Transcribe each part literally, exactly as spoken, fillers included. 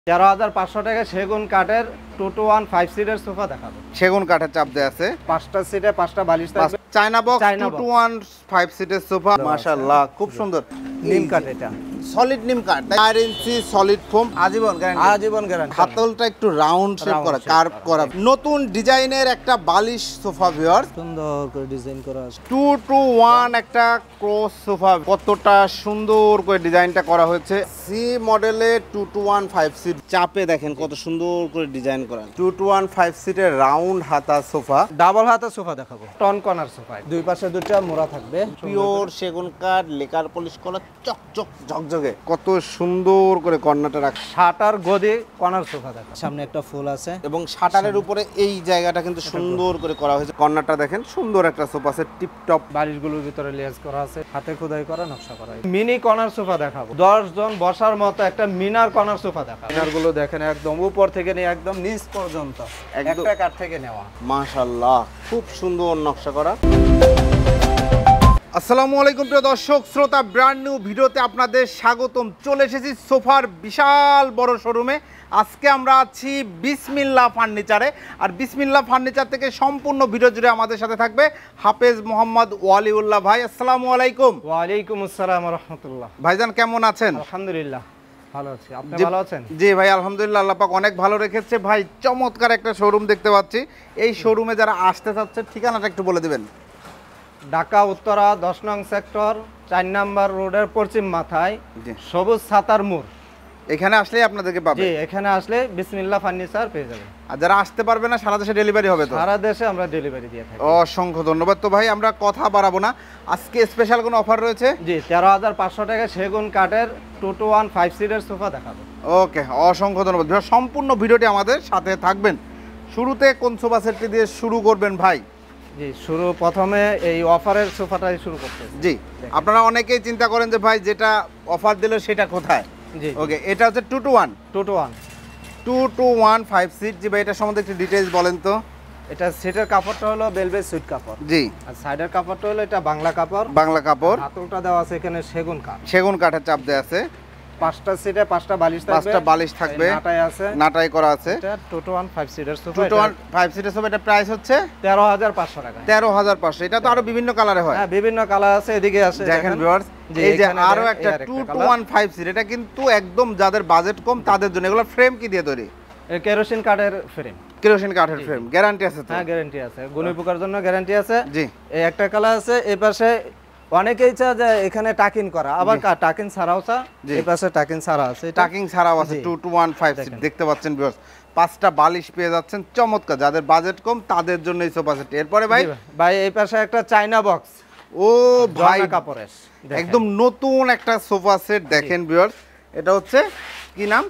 তেরো হাজার পাঁচশো টাকা সেগুন কাঠের টু টু ওয়ান ফাইভ সিটের সোফা দেখাবো। সেগুন কাঠের চাপ দেয়া আছে, পাঁচটা সিটে পাঁচটা বালিশ থাকবে। China box two two one five সিটের সোফা, মাশাআল্লাহ খুব সুন্দর। নিম কাঠ, এটা সলিড নিম কাঠ, চার ইঞ্চি সলিড ফোম, আজীবন গ্যারান্টি। আজীবন গ্যারান্টি। হাতলটা একটু রাউন্ড শেপ করা, কার্ভ করা, নতুন ডিজাইনের একটা বালিশ সোফা ভিউয়ার, সুন্দর করে ডিজাইন করা আছে। টু টু ওয়ান একটা ক্রস সোফা, কতটা সুন্দর করে ডিজাইনটা করা হয়েছে। সি মডেলের two two one five seat, চাপে দেখেন কত সুন্দর করে ডিজাইন করা। টু টু ওয়ান ফাইভ সিটের রাউন্ড হাতা সোফা, ডাবল হাতা সোফা দেখাবো। টন কর্নার সোফা, দুই পাশে দুটো মোড়া থাকবে, পিওর সেগুন কাঠ, লেকার পলিশ করা, চকচক ঝকঝকে, কত সুন্দর করে কর্নারটা রাখা। শাটার গদি কর্নার সোফা দেখা, সামনে একটা ফুল আছে এবং শাটারের উপরে এই জায়গাটা কিন্তু সুন্দর করে করা হয়েছে। কর্নারটা দেখেন, সুন্দর একটা সোফা সেট, টিপ টপ। বালিশগুলোর ভিতরে লেজ করা আছে, হাতে খোদাই করা, নকশা করা। মিনি কর্নার সোফা দেখাবো, দশ জন বসার মতো একটা মিনার কর্নার সোফা দেখাবো। মিনার গুলো দেখেন একদম উপর থেকে নিয়ে একদম নিচ পর্যন্ত একটা কাঠ থেকে নেওয়া, মাশাআল্লাহ খুব সুন্দর নকশা করা। আসসালামু আলাইকুম প্রিয় দর্শক শ্রোতা, ব্র্যান্ড নিউ ভিডিওতে আপনাদের স্বাগতম। চলে এসেছি সোফার বিশাল বড় শোরুমে। আজকে আমরা আছি বিসমিল্লাহ ফার্নিচারে, আর বিসমিল্লাহ ফার্নিচার থেকে সম্পূর্ণ ভিডিও জুড়ে আমাদের সাথে থাকবে হাফেজ মোহাম্মদ ওয়ালিউল্লাহ ভাই। আসসালামু আলাইকুম। ওয়ালাইকুম আসসালাম ওয়া রাহমাতুল্লাহ। ভাইজান কেমন আছেন? আলহামদুলিল্লাহ ভালো আছি, আপনি ভালো আছেন? জি ভাই আলহামদুলিল্লাহ, আল্লাহ পাক অনেক ভালো রেখেছে। ভাই চমৎকার একটা শোরুম দেখতে পাচ্ছি। এই শোরুমে যারা আসতে চাচ্ছে ঠিকানাটা একটু বলে দিবেন। ঢাকা উত্তরা দশ নং সেক্টর, চার নাম্বার রোডের পশ্চিম মাথায় সবুজ ছাতার মোড়। এখানে আসলে আপনাদেরকে পাবে। জি, এখানে আসলে বিসমিল্লাহ ফার্নিচার পেয়ে যাবেন। আর যারা আসতে পারবে না, সারা দেশে ডেলিভারি হবে তো? সারা দেশে আমরা ডেলিভারি দিয়ে থাকি। অসংখ্য ধন্যবাদ। তো ভাই আমরা কথা বাড়াবো না, আজকে স্পেশাল কোনো অফার রয়েছে? জি, তেরো হাজার পাঁচশো টাকা সেগুন কাঠের টু টু ওয়ান ফাইভ সিটের সোফা দেখাবো। ওকে, অসংখ্য ধন্যবাদ। সম্পূর্ণ ভিডিওটি আমাদের সাথে থাকবেন। শুরুতে কোন সোফা সেটটি দিয়ে শুরু করবেন ভাই? জি, শুরু প্রথমে এই অফারের সোফাটাই শুরু করতে। জি, আপনারা অনেকেই চিন্তা করেন যে ভাই যেটা অফার দিল সেটা কোথায়। জি, ওকে, এটা হচ্ছে two two one two two one two two one five seat. জি ভাই, এটা সম্বন্ধে একটু ডিটেইলস বলেন তো। এটা সিটের কাপড়টা হলো বেলভেট সুইট কাপড়। জি, আর সাইডের কাপড়টা হলো এটা বাংলা কাপড়। বাংলা কাপড়, হাতলটা দেওয়া আছে এখানে সেগুন কাঠ, সেগুন কাঠের চাপ দেয়া আছে। পাঁচটা সিটে পাঁচটা বালিশ থাকবে, পাঁচটা বালিশ থাকবে, নাটাই আছে, নাটাই করা আছে। এটা টু টু ওয়ান ফাইভ সিটের sofa. Two two one five সিটের সোফা, এটা প্রাইস হচ্ছে তেরো হাজার পাঁচশো টাকা। তেরো হাজার পাঁচশো। এটা তো আরো বিভিন্ন কালারে হয়। হ্যাঁ, বিভিন্ন কালার আছে, এদিকে আছে দেখেন ভিউয়ার্স, এই যে আরো একটা two two one five seat, এটা কিন্তু একদম যাদের বাজেট কম তাদের জন্য। এগুলো ফ্রেম কি দিয়ে তৈরি? কেরোসিন কাঠের ফ্রেম। কেরোসিন কাঠের ফ্রেম, গ্যারান্টি আছে তো? হ্যাঁ, গ্যারান্টি আছে, গুণী পোকার জন্য গ্যারান্টি আছে। জি, এই একটা কালার আছে। এই পাশে অনেকেই চায় যে এখানে টাকিং করা, আবার টাকিং ছাড়াও চায়। এই পাশে টাকিং ছাড়া আছে, টাকিং ছাড়াও আছে। Two two one five seat দেখতে পাচ্ছেন ভিউয়ার্স, পাঁচটা বালিশ পেয়ে যাচ্ছেন, চমৎকার। যাদের বাজেট কম তাদের জন্য এই সোফা সেট। এরপরে ভাই ভাই এই পাশে একটা চায়না বক্স, ও ভাই কাপড়ের একদম নতুন একটা সোফা সেট দেখেন ভিউয়ার্স। এটা হচ্ছে কি নাম?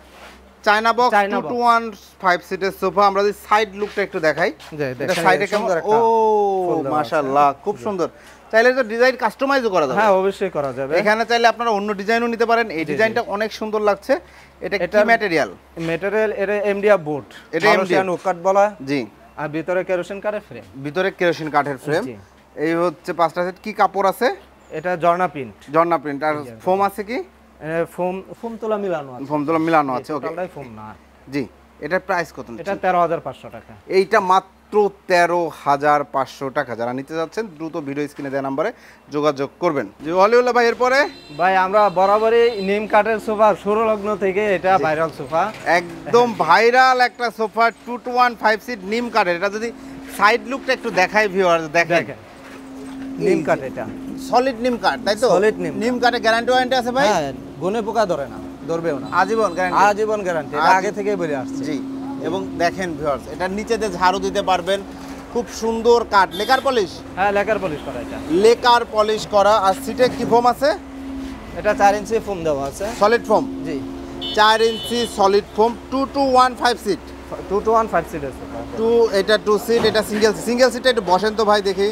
China box two two one five সিটের সোফা। আমরা যদি সাইড লুকটা একটু দেখাই, এটা সাইডে কেমন? ও মাশাআল্লাহ খুব সুন্দর। চাইলে তো ডিজাইন কাস্টমাইজও করা যাবে। হ্যাঁ, অবশ্যই করা যাবে। এখানে চাইলে আপনারা অন্য ডিজাইনও নিতে পারেন। এই ডিজাইনটা অনেক সুন্দর লাগছে। এটা কি ম্যাটেরিয়াল? ম্যাটেরিয়াল এটা এমডিএফ বোর্ড, এটা এমডিএফ কাঠ বলা। জি, আর ভিতরে কেরোসিন কাঠের ফ্রেম। ভিতরে কেরোসিন কাঠের ফ্রেম। এই হচ্ছে পাঁচটা সেট। কি কাপড় আছে? এটা জর্না প্রিন্ট। জর্না প্রিন্ট। আর ফোম আছে কি? ফোম ফোম তোলা মিলানো আছে। ফোম তোলা মিলানো আছে। ওকে, টোটালটাই ফোম না। জি, এটার প্রাইস কত? এটা তেরো হাজার পাঁচশো টাকা। এইটা মাত্র তেরো হাজার পাঁচশো টাকা। যারা নিতে যাচ্ছেন দ্রুত ভিডিও স্ক্রিনে দেওয়া নম্বরে যোগাযোগ করবেন। জি ওয়ালিউল্লাহ ভাই, এরপরে ভাই আমরা বরাবরই নিম কাঠের সোফা শুরু লগ্ন থেকে এটা ভাইরাল সোফা, একদম ভাইরাল একটা sofa two two one five seat নিম কাঠের। এটা যদি সাইড লুকটা একটু দেখাই ভিউয়ার্স, দেখেন নিম কাঠ, এটা সলিড নিম কাঠ, তাই তো? সলিড নিম। নিম কাঠে গ্যারান্টি ওয়ারেন্টি আছে ভাই? হ্যাঁ, গুণে পোকা ধরে না, ধরবেও না, আজীবন গ্যারান্টি। আজীবন গ্যারান্টি, এটা আগে থেকেই বলে আসছে। জি, এবং দেখেন ভিউয়ার্স, এটা নিচেতে ঝাড়ু দিতে পারবেন, খুব সুন্দর কাঠ, লেকার পলিশ। হ্যাঁ, লেকার পলিশ করা, এটা লেকার পলিশ করা। আর সিটে কি ফোম আছে? এটা চার ইঞ্চি ফোম দেওয়া আছে, সলিড ফোম। জি, চার ইঞ্চি solid foam, two two one five seat. Two two one five সিটের সোফা। টু এটা টু সিট, এটা সিঙ্গেল সিঙ্গেল সিটে একটু বসেন তো ভাই দেখি।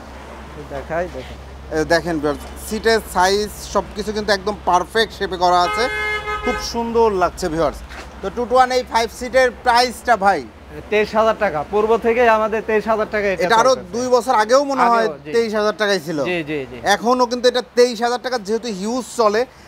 দেখাই দেখেন, দেখেন সিটের সাইজ সব কিছু কিন্তু একদম পারফেক্ট শেপে করা আছে, খুব সুন্দর লাগছে ভিউয়ার্স। তো টু টু ওয়ান এই ফাইভ সিটের প্রাইসটা ভাই তেইশ হাজার টাকা। পূর্ব থেকে আমাদের তেইশ হাজার টাকা। এটা আরো দুই বছর আগেও মনে হয় তেইশ হাজার টাকাই ছিল। জি জি জি, এখনো কিন্তু এটা তেইশ হাজার টাকা, যেহেতু হিউজ চলে।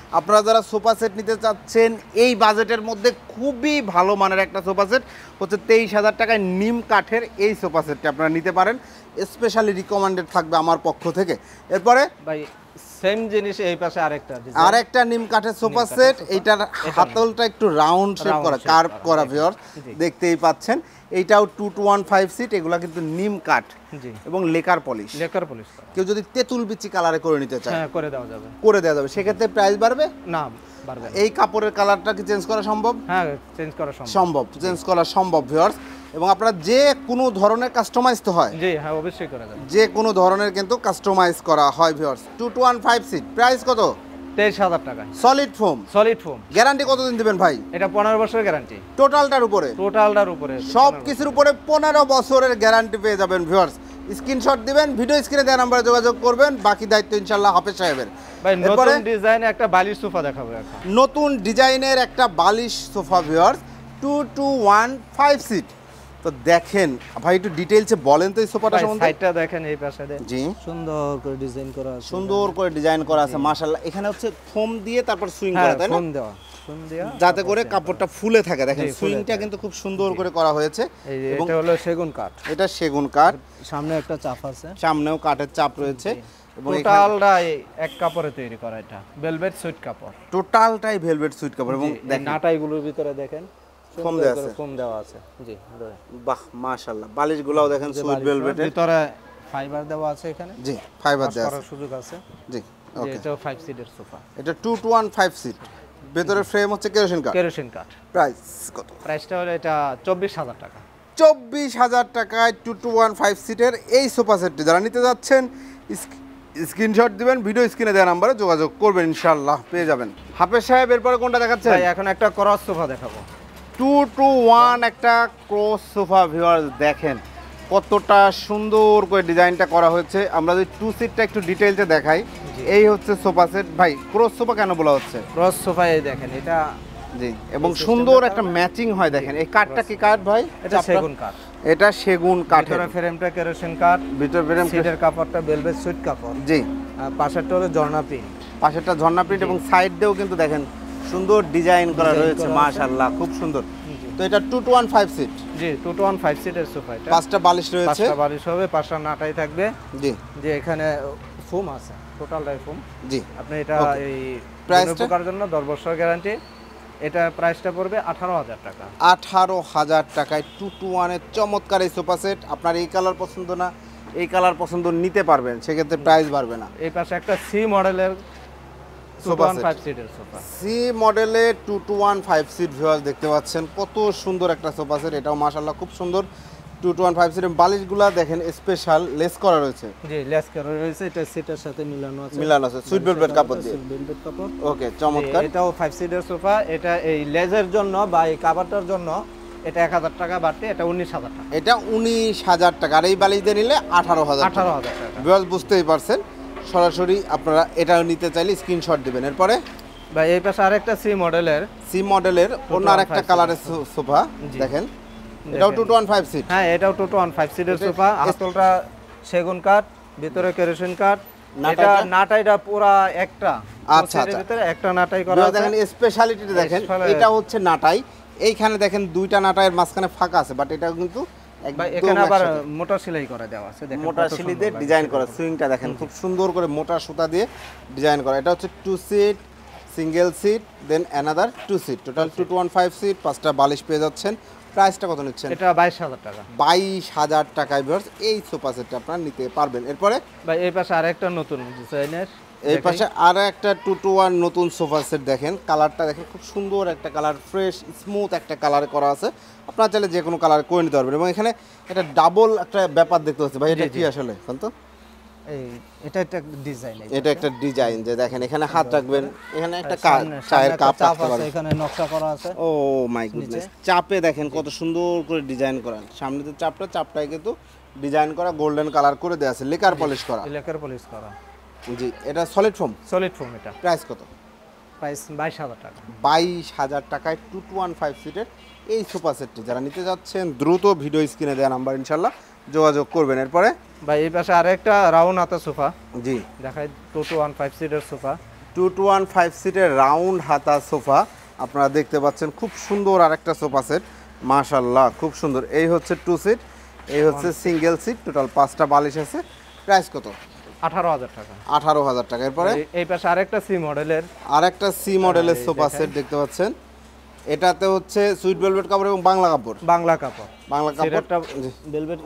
আপনারা যারা সোফা সেট নিতে চাচ্ছেন এই বাজেটের মধ্যে খুবই ভালো মানের একটা সোফা সেট হচ্ছে তেইশ হাজার টাকায় নিম কাঠের এই সোফা সেটটা আপনারা নিতে পারেন, স্পেশালি রিকমেন্ডেড থাকবে আমার পক্ষ থেকে। এরপরে ভাই সেম জিনিস এই পাশে আরেকটা আর একটা নিম কাঠের সোফা সেট, এইটার হাতলটা একটু রাউন্ড শেপ করা, কার্ভ করা ভিউয়ার্স দেখতেই পাচ্ছেন। এইটাও two two one five seat, এগুলা কিন্তু নিম কাঠ এবং লেকার পলিশ। লেকার পলিশ কেউ যদি তেঁতুল বিচি কালারে করে নিতে চায় হ্যাঁ করে দেওয়া যাবে, করে দেওয়া যাবে। সেক্ষেত্রে প্রাইস বাড়বে না বাড়বে। এই কাপড়ের কালারটা কি চেঞ্জ করা সম্ভব? হ্যাঁ চেঞ্জ করা সম্ভব, সম্ভব চেঞ্জ করা সম্ভব ভিউয়ার্স। এবং আপনারা যে কোনো ধরনের কাস্টমাইজ তো হয়, জি হ্যাঁ অবশ্যই করা যাবে, যে কোনো ধরনের কিন্তু কাস্টমাইজ করা হয় viewers. Two two one five seat, price কত? তেইশ হাজার টাকা। Solid foam, solid foam. Guarantee কতদিন দিবেন ভাই? এটা পনেরো বছরের গ্যারান্টি টোটালটার উপরে, টোটালটার উপরে সব কিছুর উপরে পনেরো বছরের গ্যারান্টি পেয়ে যাবেন ভিউয়ার্স। স্ক্রিনশট দিবেন, ভিডিও স্ক্রিনে দেওয়া নাম্বারে যোগাযোগ করবেন, বাকি দায়িত্ব ইনশাআল্লাহ হাফেজ সাহেবের। ভাই নতুন ডিজাইনে একটা বালিশ সোফা দেখাবো এখন, নতুন ডিজাইনের একটা বালিশ sofa viewers, two two one five seat. তো দেখেন ভাই একটু ডিটেইলসে বলেন তো এই সোফাটা সম্বন্ধে। সাইডটা দেখেন এই পাশে, জি সুন্দর করে ডিজাইন করা আছে, সুন্দর করে ডিজাইন করা আছে মাশাআল্লাহ। এখানে হচ্ছে ফোম দিয়ে তারপর সুইং করা, তাই না? ফোম দেওয়া, ফোম দেওয়া যাতে করে কাপড়টা ফুলে থাকে। দেখেন সুইংটা কিন্তু খুব সুন্দর করে করা হয়েছে। এবং এটা হলো সেগুন কাঠ, এটা সেগুন কাঠ, সামনে একটা চাপ আছে, সামনেও কাঠের চাপ রয়েছে। এবং টোটালটাই এক কাপড়ে তৈরি করা, এটা ভেলভেট সুইট কাপড়, টোটালটাই ভেলভেট সুইট কাপড়। এবং দেখেন নাটাইগুলোর ভিতরে দেখেন ফোম দেওয়া আছে, ফোম দেওয়া আছে, জি বাহ মাশাআল্লাহ। বালিশগুলোও দেখেন সুইট ভেলভেটের, ভিতরে ফাইবার দেওয়া আছে, এখানে জি ফাইবার দেওয়া আছে, সুযোগ আছে, জি ওকে। এটাও ফাইভ সিটের সোফা, এটা two two one five seat, ভেতরের ফ্রেম হচ্ছে কেরোসিন কাঠ, কেরোসিন কাঠ। প্রাইস কত? প্রাইসটা হলো এটা চব্বিশ হাজার টাকা। চব্বিশ হাজার টাকায় টু টু ওয়ান ফাইভ সিটের এই সোফা সেটটি যারা নিতে যাচ্ছেন স্ক্রিনশট দিবেন, ভিডিও স্ক্রিনে দেওয়া নাম্বারে যোগাযোগ করবেন, ইনশাআল্লাহ পেয়ে যাবেন। হাফেজ সাহেব এরপরে কোনটা দেখাচ্ছেন? ভাই এখন একটা ক্রস সোফা দেখাবো, টু টু ওয়ান একটা ক্রস সোফা ভিউয়ার্স দেখেন কতটা সুন্দর করে ডিজাইনটা করা হয়েছে। আমরা যদি টু সিটটা একটু ডিটেইলসে দেখাই, এই হচ্ছে সোফা সেট। ভাই ক্রস সোফা কেন বলা হচ্ছে? ক্রস সোফা এই দেখেন এটা, জি এবং সুন্দর একটা ম্যাচিং হয়। দেখেন এই কাঠটা কি কাঠ ভাই? এটা সেগুন কাঠ, এটা সেগুন কাঠের, ভিতরে ফ্রেমটা কেরোসিন কাঠ, ভিতর ফ্রেম সিটের কাপড়টা ভেলভেট সুইট কাপড়, জি আর পাশেরটা হলো ঝর্ণা প্রিন্ট, পাশেরটা ঝর্ণা প্রিন্ট এবং সাইড দিয়েও কিন্তু দেখেন সুন্দর ডিজাইন করা রয়েছে মাশাআল্লাহ, খুব সুন্দর। তো এটা two two one five seat, জি টু টু ওয়ান ফাইভ সিটের সোফা, এটা পাঁচটা বালিশ রয়েছে, পাঁচটা বালিশ হবে, পাঁচটা নাটাই থাকবে, জি যে এখানে ফোম আছে, টোটালটাই ফোম। জি আপনি এটা এই প্রাইসটা পোকার জন্য দশ বছর গ্যারান্টি, এটা প্রাইসটা পড়বে আঠারো হাজার টাকা। আঠারো হাজার টাকায় টু টু ওয়ানের চমৎকার এই সোফা সেট। আপনার এই কালার পছন্দ না, এই কালার পছন্দ নিতে পারবেন, সেক্ষেত্রে প্রাইস বাড়বে না। এই পাশে একটা সি মডেলের সোফা ফাইভ সিটের সোফা, সি মডেলে two two one five seat viewers দেখতে পাচ্ছেন কত সুন্দর একটা সোফা সেট। এটাও মাশাআল্লাহ খুব সুন্দর। টু টু ওয়ান ফাইভ সিটের বালিশগুলা দেখেন স্পেশাল লেস করা রয়েছে, জি লেস করা রয়েছে, এটা সিটের সাথে মিলানো আছে, মিলানো আছে সুইট ভেলভেট কাপড় দিয়ে, সুইট ভেলভেট কাপড়। ওকে চমৎকার। এটাও ফাইভ সিটের সোফা, এটা এই লেজের জন্য বা এই কাভারটার জন্য এটা এক হাজার টাকা বাড়তে, এটা উনিশ হাজার টাকা। এটা উনিশ হাজার টাকা, আর এই বালিশ দিয়ে নিলে আঠারো হাজার আঠারো হাজার টাকা ভিউয়ার্স বুঝতেই পারছেন। সরাসরি আপনারা এটা নিতে চাইলে স্ক্রিনশট দিবেন। এরপরে বা এই পাশে আরেকটা সি মডেলের, সি মডেলের অন্য আরেকটা কালারের সোফা দেখেন, এটাও two two one five seat, হ্যাঁ এটাও টু টু ওয়ান ফাইভ সিটের সোফা, হাতলটা সেগুন কাঠ, ভিতরে কেরোসিন কাঠ, এটা নাটাইটা পুরা একটা, আচ্ছা আচ্ছা ভিতরে একটা নাটাই করা আছে। দেখেন স্পেশালিটি দেখেন, এটা হচ্ছে নাটাই, এইখানে দেখেন দুইটা নাটাইয়ের মাঝখানে ফাঁকা আছে, বাট এটা কিন্তু এখানে আবার মোটা সেলাই করা দেওয়া আছে, দেখেন মোটা সেলাই দিয়ে ডিজাইন করা। সুইংটা দেখেন খুব সুন্দর করে মোটা সুতা দিয়ে ডিজাইন করা। এটা হচ্ছে two seat, single seat, then another two seat, total two two one five seat, পাঁচটা বালিশ পেয়ে যাচ্ছেন। প্রাইসটা কত নিচ্ছেন? এটা বাইশ হাজার টাকা। বাইশ হাজার টাকায় ভিউয়ার্স এই সোফা সেটটা আপনারা নিতে পারবেন। এরপরে ভাই এই পাশে আরেকটা নতুন ডিজাইনের, এই পাশে আর একটা টু টু ওয়ান নতুন সোফা সেট দেখেন, কালারটা দেখেন খুব সুন্দর একটা কালার, ফ্রেশ স্মুথ একটা কালার করা আছে। আপনারা চাইলে যে কোনো কালার করে নিতে পারবেন। এবং এখানে একটা ডাবল একটা ব্যাপার দেখতে পাচ্ছি ভাই, এটা কি আসলে তো? এই এটা একটা ডিজাইন, এটা একটা ডিজাইন যে দেখেন এখানে হাত রাখবেন, এখানে একটা চায়ের কাপ রাখতে পারেন, এখানে নকশা করা আছে। ও মাই গুডনেস, চাপে দেখেন কত সুন্দর করে ডিজাইন করা, সামনে যে চাপটা, চাপটাই কিন্তু ডিজাইন করা গোল্ডেন কালার করে দেওয়া আছে, লেকার পলিশ করা, লেকার পলিশ করা, জি। এটা সলিড ফোম, সলিড ফোম। এটা প্রাইস কত? প্রাইস বাইশ হাজার টাকা। বাইশ হাজার টাকায় টু টু ওয়ান ফাইভ সিটের এই সোফা সেটটি যারা নিতে যাচ্ছেন দ্রুত ভিডিও স্ক্রিনে দেওয়া নাম্বার ইনশাল্লাহ যোগাযোগ করবেন। এরপরে ভাই এই পাশে আরেকটা রাউন্ড হাতা সোফা, জি দেখাই, টু টু ওয়ান ফাইভ সিটের sofa, two two one five সিটের রাউন্ড হাতা সোফা আপনারা দেখতে পাচ্ছেন, খুব সুন্দর আরেকটা সোফা সেট, মাশাআল্লাহ খুব সুন্দর। এই হচ্ছে টু সিট, এই হচ্ছে সিঙ্গেল সিট, টোটাল পাঁচটা বালিশ আছে। প্রাইস কত? আঠারো হাজার টাকা। আঠারো হাজার টাকা। এরপরে এই পাশে আরেকটা সি মডেলের আরেকটা সি মডেলের সোফা সেট দেখতে পাচ্ছেন, এটাতে হচ্ছে সুইট ভেলভেট কাপড় এবং বাংলা কাপড়। বাংলা কাপড় বাংলা কাপড়টা velvet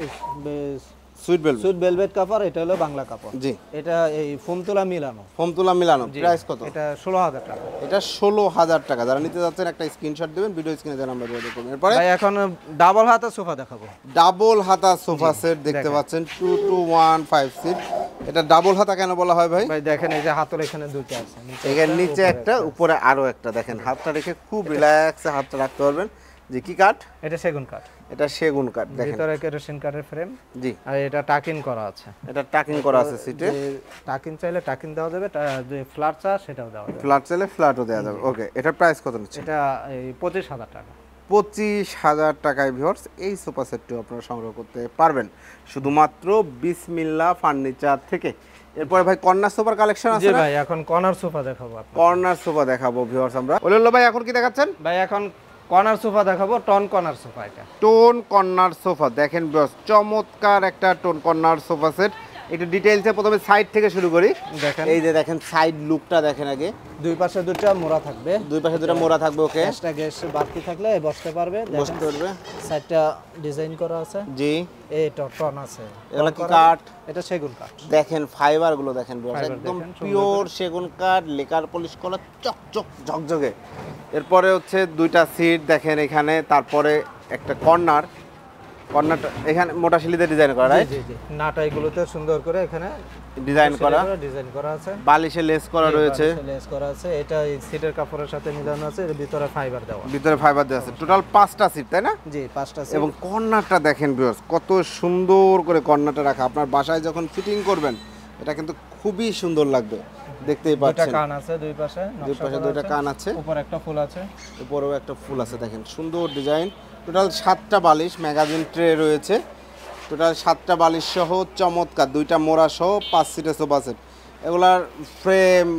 sweet velvet sweet velvet কাপড়, এটা হলো বাংলা কাপড়। জি, এটা এই ফোম তোলা মিলানো। ফোম তোলা মিলানো। প্রাইস কত? এটা ষোলো হাজার টাকা। এটা ষোলো হাজার টাকা। যারা নিতে যাচ্ছেন একটা স্ক্রিনশট দিবেন, ভিডিও স্ক্রিনে দেওয়া নাম্বার যোগাযোগ করবেন। এরপরে ভাই এখন ডাবল হাতা সোফা দেখাবো। ডাবল হাতা সোফা সেট দেখতে পাচ্ছেন, two two one five seat. এটা ডাবল হাতা কেন বলা হয় ভাই? ভাই দেখেন এই যে হাতের এখানে দুটো আছে, এখানে নিচে একটা উপরে আরো একটা, দেখেন হাতটা রেখে খুব রিল্যাক্সে হাতটা রাখতে পারবেন। যে কি কাঠ? এটা সেগুন কাঠ। এটা সেগুন কাঠ। দেখেন ভিতরে কেরোসিন কাঠের ফ্রেম। জি, আর এটা টাকিং করা আছে। এটা টাকিং করা আছে সিটে। টাকিং চাইলে টাকিং দেওয়া যাবে, যে ফ্ল্যাট চা সেটাও দেওয়া যাবে। ফ্ল্যাট চাইলে ফ্ল্যাটও দেওয়া যাবে। ওকে, এটার প্রাইস কত নিচ্ছে? এটা এই পঁচিশ হাজার টাকা। পঁচিশ হাজার টাকায় ভিউয়ার্স এই সোফা সেটটি আপনারা সংগ্রহ করতে পারবেন শুধুমাত্র বিসমিল্লাহ ফার্নিচার থেকে। এরপরে ভাই কর্নার সোফার কালেকশন আছে। জি ভাই, এখন কর্নার সোফা দেখাবো আপনাদের। কর্নার সোফা দেখাবো ভিউয়ার্স আমরা। ওলিল্লাহ ভাই এখন কি দেখাচ্ছেন? ভাই এখন কর্নার সোফা দেখাবো, টোন কর্নার সোফা। এটা টোন কর্নার সোফা দেখেন ভিউয়ার্স, চমৎকার একটা টোন কর্নার সোফা সেট। একটু ডিটেইলসে প্রথমে সাইড থেকে শুরু করি। দেখেন এই যে দেখেন সাইড লুকটা দেখেন আগে। দুই পাশে দুটো মোড়া থাকবে। দুই পাশে দুটো মোড়া থাকবে। ওকে, এক্সট্রা গ্যাস বাড়তি থাকলে বসতে পারবে, বসতে পারবে। সাইডটা ডিজাইন করা আছে। জি, এই টন আছে। এগুলা কি কাঠ? এটা সেগুন কাঠ। দেখেন ফাইবার গুলো দেখেন ভিউয়ার্স, একদম পিওর সেগুন কাঠ, লেকার পলিশ করা, চকচক ঝকঝকে। এরপরে হচ্ছে দুইটা সিট দেখেন এখানে, তারপরে একটা কর্নার। কর্নারটা এখানে মোটা শিলিতে ডিজাইন করা, রাইট? জি জি, নাটা এগুলোতে সুন্দর করে এখানে ডিজাইন করা, ডিজাইন করা আছে। বালিশে লেস করা রয়েছে। লেস করা আছে। এটা এই সিটের কাপড়ের সাথে মিলানো আছে, এর ভিতরে ফাইবার দেওয়া। ভিতরে ফাইবার দেওয়া আছে। টোটাল পাঁচটা সিট, তাই না? জি, পাঁচটা সিট। এবং কর্নারটা দেখেন ভিউয়ার্স, কত সুন্দর করে কর্নারটা রাখা। আপনার বাসায় যখন ফিটিং করবেন এটা কিন্তু খুবই সুন্দর লাগবে, দেখতেই পাচ্ছেন। দুটো কান আছে দুই পাশে, দুই পাশে দুটো কান আছে, উপরে একটা ফুল আছে, উপরেও একটা ফুল আছে। দেখেন সুন্দর ডিজাইন। টোটাল সাতটা বালিশ, ম্যাগাজিন ট্রে রয়েছে। টোটাল সাতটা বালিশ সহ চমৎকার দুইটা মোড়া সহ পাঁচ সিটের সোফা সেট। এগুলার ফ্রেম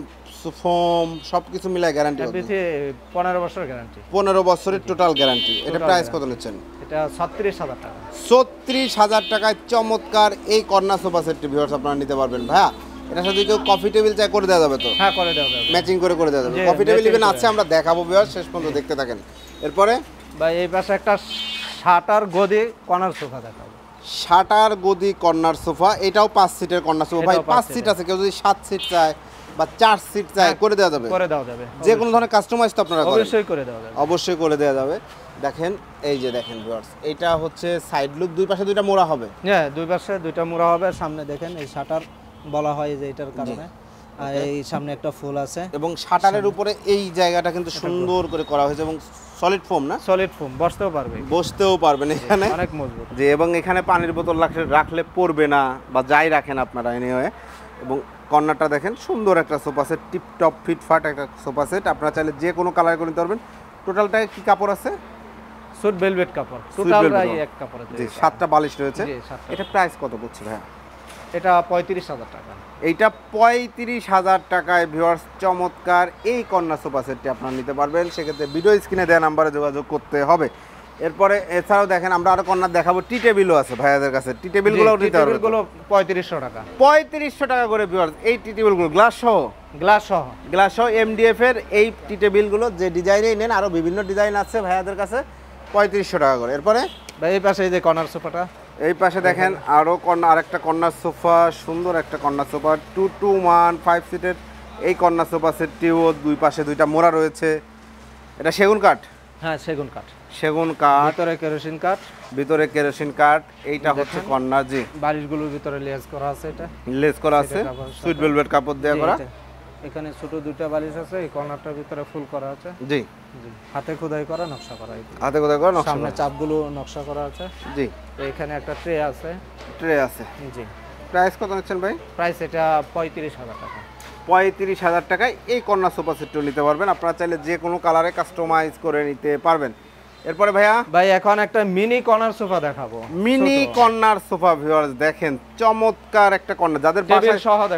ফোম সব কিছু মিলাই গ্যারান্টি হবে। পনেরো বছর গ্যারান্টি। পনেরো বছরের টোটাল গ্যারান্টি। এটা প্রাইস কত নিচ্ছেন? এটা ছত্রিশ হাজার টাকা। ছত্রিশ হাজার টাকায় চমৎকার এই কর্নার সোফা সেটটি ভিউয়ার্স আপনারা নিতে পারবেন। ভাইয়া এটার সাথে কেউ কফি টেবিল চাই করে দেওয়া যাবে তো? হ্যাঁ, করে দেওয়া যাবে, ম্যাচিং করে করে দেওয়া যাবে। কফি টেবিল ইভেন আছে, আমরা দেখাবো ভিউয়ার্স, শেষ পর্যন্ত দেখতে থাকেন। এরপরে ভাই এই পাশে একটা শাটার গদি কর্নার সোফা দেখাবো। শাটার গদি কর্নার সোফা, এটাও পাঁচ সিটের কর্নার সোফা। ভাই পাঁচ সিট আছে, কেউ যদি সাত সিট চায় বা চার সিট চায় করে দেওয়া যাবে। করে দেওয়া যাবে, যে কোনো ধরনের কাস্টমাইজ তো আপনারা অবশ্যই করে দেওয়া যাবে। অবশ্যই করে দেওয়া যাবে। দেখেন এই যে দেখেন ভিউয়ার্স, এটা হচ্ছে সাইড লুক, দুই পাশে দুইটা মোড়া হবে। হ্যাঁ, দুই পাশে দুইটা মোড়া হবে। সামনে দেখেন এই শাটার বলা হয় যে এটার কারণে, আর এই সামনে একটা ফুল আছে। এবং শাটারের উপরে এই জায়গাটা কিন্তু সুন্দর করে করা হয়েছে এবং সলিড ফোম, না? সলিড ফোম, বসতেও পারবে, বসতেও পারবেন এখানে, অনেক মজবুত। যে এবং এখানে পানির বোতল রাখলে রাখলে পড়বে না, বা যাই রাখেন আপনারা এনিওয়ে। এবং কর্নারটা দেখেন সুন্দর একটা সোফা সেট, টিপ টপ ফিটফাট একটা সোফা সেট। আপনারা চাইলে যে কোনো কালার করে নিতে পারবেন। টোটালটায় কি কাপড় আছে? সুট ভেলভেট কাপড়, টোটালটাই এক কাপড় আছে। জি, সাতটা বালিশ রয়েছে। জি, সাতটা। এটা প্রাইস কত পড়ছে ভাইয়া? এটা পঁয়ত্রিশ হাজার টাকা। এইটা পঁয়ত্রিশ হাজার টাকায় ভিউয়ার্স চমৎকার এই কর্নার সোফা সেটটি আপনারা নিতে পারবেন। সেক্ষেত্রে ভিডিও স্ক্রিনে দেওয়া নাম্বারে যোগাযোগ করতে হবে। এরপরে এছাড়াও দেখেন আমরা আরো কর্নার দেখাবো, টি টেবিলও আছে ভাইয়াদের কাছে। টি টেবিলগুলো নিতে পারবেন। টেবিলগুলো পঁয়ত্রিশশো টাকা। পঁয়ত্রিশশো টাকা করে ভিউয়ার্স এই টি টেবিলগুলো, গ্লাস সহ, গ্লাস সহ, গ্লাস সহ এমডিএফ এর এই টি টেবিলগুলো যে ডিজাইনেই নেন, আরো বিভিন্ন ডিজাইন আছে ভাইয়াদের কাছে, পঁয়ত্রিশশো টাকা করে। এরপরে ভাই এই পাশে এই যে কর্নার সোফাটা, এই পাশে দেখেন আরো কর্নার, আরেকটা কর্নার সোফা, সুন্দর একটা corner sofa, two two one five সিটের এই কর্নার সোফা সেটটিও দুই পাশে দুইটা মোড়া রয়েছে। এটা সেগুন কাঠ। হ্যাঁ, সেগুন কাঠ, সেগুন কাঠ, ভিতরে কেরোসিন কাঠ, ভিতরে কেরোসিন কাঠ। এইটা হচ্ছে কর্নার। জি, বালিশগুলোর ভিতরে লেস করা আছে, এটা লেস করা আছে, সুইট ভেলভেট কাপড় দেওয়া করা। এখানে ছোট দুইটা বালিশ আছে, এই কর্নারটার ভিতরে ফুল করা আছে। জি, জি, হাতে খোদাই করা, নকশা করা। হাতে খোদাই করা, নকশা। সামনে চাপগুলো নকশা করা আছে। জি, এখানে একটা ট্রে আছে। ট্রে আছে। জি, প্রাইস কত নিচ্ছেন ভাই? প্রাইস এটা পঁয়ত্রিশ হাজার টাকা। পঁয়ত্রিশ হাজার টাকায় এই কর্নার সোফা সেটটিও নিতে পারবেন। আপনারা চাইলে যে কোনো কালারে কাস্টমাইজ করে নিতে পারবেন। এরপরে ভাইয়া ভাই এখন একটা মিনি কর্নার সোফা দেখাবো। মিনি কর্নার সোফা ভিউয়ার্স দেখেন চমৎকার একটা কর্নার, যাদের টেবিল বাসায় সহ দেখাবো।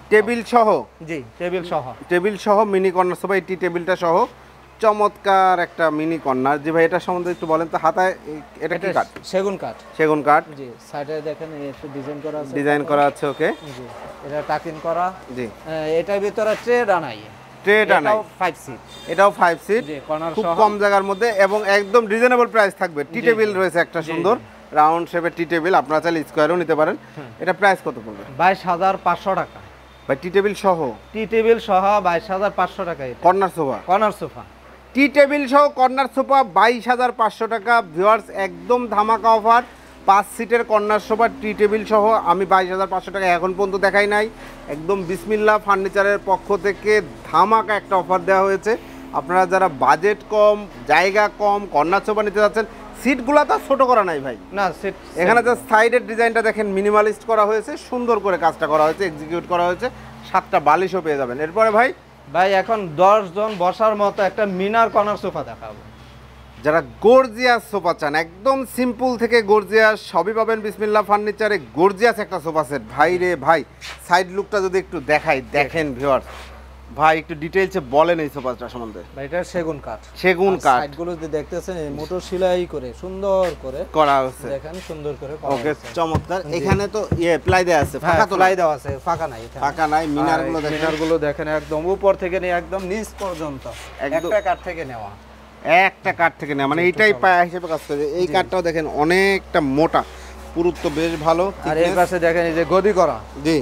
টেবিল সহ, জি টেবিল সহ, টেবিল সহ মিনি কর্নার সোফা, এই টি টেবিলটা সহ চমৎকার একটা মিনি কর্নার। জি ভাই এটা সম্বন্ধে একটু বলেন তো। হাতায় এটা কি কাঠ? সেগুন কাঠ। সেগুন কাঠ। জি সাইডে দেখেন একটু ডিজাইন করা আছে, ডিজাইন করা আছে। ওকে জি এটা টাকিং করা। জি এটার ভিতরে ট্রে ডানাই, ট্রে ডানাই, ফাইভ সিট, এটাও ফাইভ সিট, জি কর্নার খুব সহ, কম জায়গার মধ্যে এবং একদম রিজনেবল প্রাইস থাকবে। টি টেবিল রয়েছে একটা সুন্দর রাউন্ড শেপের টি টেবিল, আপনারা চাইলে স্কোয়ারও নিতে পারেন। এটা প্রাইস কত পড়বে? বাইশ হাজার পাঁচশো টাকা। ভাই টি টেবিল সহ, টি টেবিল সহ বাইশ হাজার পাঁচশো টাকা। Corner sofa, corner sofa, tea table সহ কর্নার সোফা বাইশ হাজার পাঁচশো টাকা। ভিউয়ার্স একদম ধামাকা অফার। পাঁচ সিটের কর্নার সোফা টি টেবিল সহ আমি বাইশ হাজার পাঁচশো টাকা এখন পর্যন্ত দেখাই নাই। একদম বিসমিল্লাহ ফার্নিচারের পক্ষ থেকে ধামাকা একটা অফার দেওয়া হয়েছে। আপনারা যারা বাজেট কম, জায়গা কম, কর্নার সোফা নিতে যাচ্ছেন, সিটগুলো তো ছোট করা নাই ভাই, না সিট এখানে যে সাইডের ডিজাইনটা দেখেন মিনিমালিস্ট করা হয়েছে, সুন্দর করে কাজটা করা হয়েছে, এক্সিকিউট করা হয়েছে। সাতটা বালিশও পেয়ে যাবেন। এরপরে ভাই ভাই এখন দশ জন বসার মতো একটা মিনার কর্নার সোফা দেখাবো। যারা গর্জিয়াস সোফা চান, একদম সিম্পল থেকে গর্জিয়াস সবই পাবেন বিসমিল্লাহ ফার্নিচারে। গর্জিয়াস একটা সোফা সেট ভাই রে ভাই। সাইড লুকটা যদি একটু দেখাই, দেখেন ভিউয়ার্স, ভাই একটু ডিটেইলসে বলেন এই সোফাটা সম্বন্ধে। ভাই এটা সেগুন কাঠ, সেগুন কাঠ, সাইডগুলো যে দেখতেছেন এই মোটর সেলাই করে সুন্দর করে করা হচ্ছে, দেখেন সুন্দর করে করা ওকে হয়েছে। চমৎকার। এখানে তো ইয়ে প্লাই দেয়া আছে, হ্যাঁ, ফাঁকা তো প্লাই দেওয়া আছে, ফাঁকা নাই এখানে। ফাঁকা নাই। মিনারগুলো দেখেন, মিনারগুলো দেখেন একদম উপর থেকে নিয়ে একদম নিচ পর্যন্ত একদম একটা কাঠ থেকে নেওয়া, একটা কাঠ থেকে নেওয়া, মানে এইটাই পায়া হিসেবে কাজ করে। এই কাঠটাও দেখেন অনেকটা মোটা, পুরুত্ব বেশ ভালো। আর এই পাশে দেখেন এই যে গদি করা, জি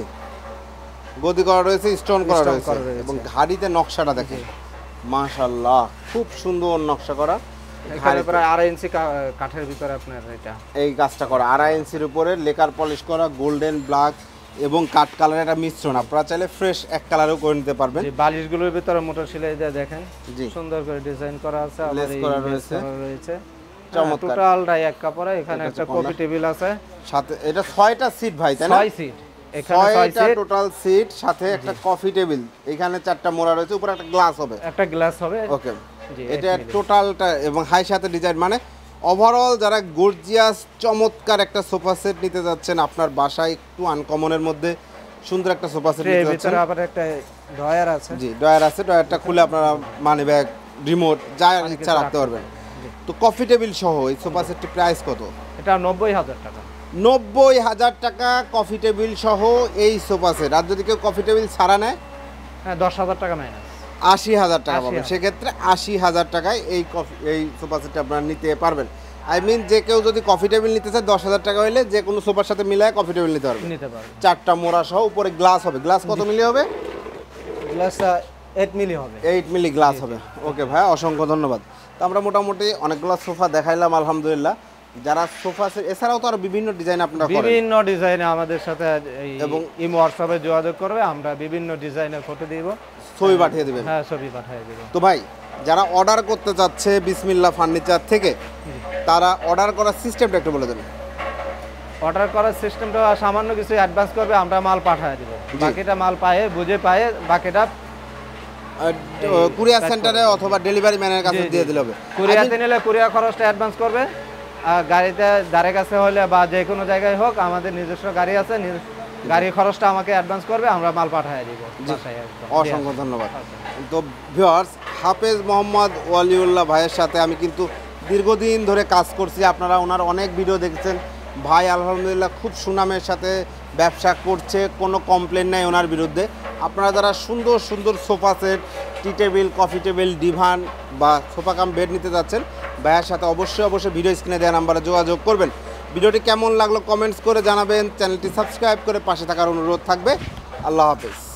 গদি করা রয়েছে, স্টোন করা Stone রয়েছে করা রয়েছে। এবং ঘাড়িতে নকশাটা দেখেন মাশাআল্লাহ খুব সুন্দর নকশা করা। এখানে ঘাড়িতে প্রায় আড়াই ইঞ্চি কা- কাঠের ভিতরে আপনার এটা এই কাজটা করা, আড়াই ইঞ্চির উপরে লেকার পলিশ করা, গোল্ডেন ব্ল্যাক এবং কাঠ কালারের একটা মিশ্রণ। আপনারা চাইলে ফ্রেশ এক কালারও করে নিতে পারবেন। যে বালিশগুলোর ভিতরে মোটর সেলাই দিয়ে দেখেন জি সুন্দর করে ডিজাইন করা আছে, আবার লেস এই করা লেস রয়েছে। করা রয়েছে। চমৎকার। টোটালটাই এক কাপড়ে। এখানে এটা একটা হচ্ছে কফি corner। টেবিল আছে, সাথে এটা ছয়টা সিট ভাই, তাই না? ছয় সিট, এখানে ছয় ছয়টা সিট, টোটাল সিট, সাথে একটা কফি টেবিল, এখানে চারটা মোড়া রয়েছে, উপরে একটা গ্লাস হবে। একটা গ্লাস হবে। ওকে জি এটা টোটালটা এবং হাই সাথে ডিজাইন, মানে ওভারঅল যারা গর্জিয়াস চমৎকার একটা সোফা সেট নিতে যাচ্ছেন, আপনার বাসায় একটু আনকমনের মধ্যে সুন্দর একটা সোফা সেট নিতে এর যাচ্ছেন। ভিতরে আবার একটা ড্রয়ার আছে, জি ড্রয়ার আছে, ড্রয়ারটা খুলে আপনারা মানি ব্যাগ, রিমোট যা অনেক ইচ্ছা কিছু রাখতে রাখতে পারবেন। তো কফি টেবিল সহ এই সোফা সেটটির প্রাইস কত? এটা নব্বই হাজার টাকা। নব্বই হাজার টাকা কফি টেবিল সহ এই সোফা সেট। আর যদি কেউ কফি টেবিল ছাড়া নেয়, হ্যাঁ দশ হাজার টাকা মাইনাস, আশি হাজার টাকা আশি পাবেন। হাজার। সেক্ষেত্রে আশি হাজার টাকায় এই কফি এই সোফা সেটটা আপনারা নিতে পারবেন। আই মিন যে কেউ যদি কফি টেবিল নিতে চায়, দশ হাজার টাকা হলে যে কোনো সোফার সাথে মিলায় কফি টেবিল নিতে পারবে। নিতে পারবে। চারটা মোড়া সহ, উপরে গ্লাস হবে। গ্লাস কত মিলি হবে? গ্লাসটা এইট মিলি হবে। এইট মিলি গ্লাস হবে। ওকে ভাই অসংখ্য ধন্যবাদ। তো আমরা মোটামুটি অনেকগুলো সোফা দেখাইলাম আলহামদুলিল্লাহ। যারা সোফা সেট এছাড়াও তো আরো বিভিন্ন ডিজাইন আপনারা করেন, বিভিন্ন ডিজাইনে আমাদের সাথে এই এবং ইমো হোয়াটসঅ্যাপে যোগাযোগ করবে, আমরা বিভিন্ন ডিজাইনের ফটো দিব, ছবি পাঠিয়ে দিবেন। হ্যাঁ ছবি পাঠিয়ে দিব। তো ভাই যারা অর্ডার করতে চাচ্ছে বিসমিল্লাহ ফার্নিচার থেকে, তারা অর্ডার করার সিস্টেমটা একটু বলে দেন। অর্ডার করার সিস্টেমটা সামান্য কিছু অ্যাডভান্স করবে, আমরা মাল পাঠিয়ে দিব, বাকিটা মাল পায়ে বুঝে পায়ে বাকিটা কুরিয়ার সেন্টারে অথবা ডেলিভারি ম্যানের কাছে দিয়ে দিলে হবে। কুরিয়াতে নিলে কুরিয়ার খরচটা অ্যাডভান্স করবে, আর গাড়িতে ধারে কাছে হলে বা যে কোনো জায়গায় হোক, আমাদের নিজস্ব গাড়ি আছে, নিজ- গাড়ির খরচটা আমাকে অ্যাডভান্স করবে, আমরা মাল পাঠিয়ে দিব বাসায় একদম। অসংখ্য ধন্যবাদ। তো ভিউয়ার্স, হাফেজ মোহাম্মদ ওয়ালিউল্লাহ ভাইয়ের সাথে আমি কিন্তু দীর্ঘদিন ধরে কাজ করছি। আপনারা ওনার অনেক ভিডিও দেখেছেন। ভাই আলহামদুলিল্লাহ খুব সুনামের সাথে ব্যবসা করছে, কোনো কমপ্লেন নাই ওনার বিরুদ্ধে। আপনারা যারা সুন্দর সুন্দর sofa set, tea table, coffee table, divan বা সোফা কাম বেড নিতে যাচ্ছেন, ভাইয়ের সাথে অবশ্যই অবশ্যই ভিডিও স্ক্রিনে দেওয়া নাম্বারে যোগাযোগ করবেন। ভিডিওটি কেমন লাগলো কমেন্টস করে জানাবেন। চ্যানেলটি সাবস্ক্রাইব করে পাশে থাকার অনুরোধ থাকবে। আল্লাহ হাফেজ।